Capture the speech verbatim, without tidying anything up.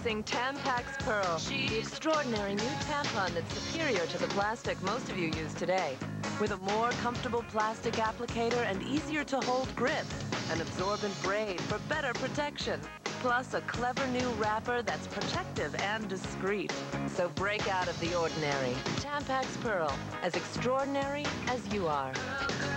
Introducing Tampax Pearl, the extraordinary new tampon that's superior to the plastic most of you use today. With a more comfortable plastic applicator and easier to hold grip, an absorbent braid for better protection, plus a clever new wrapper that's protective and discreet. So break out of the ordinary. Tampax Pearl, as extraordinary as you are.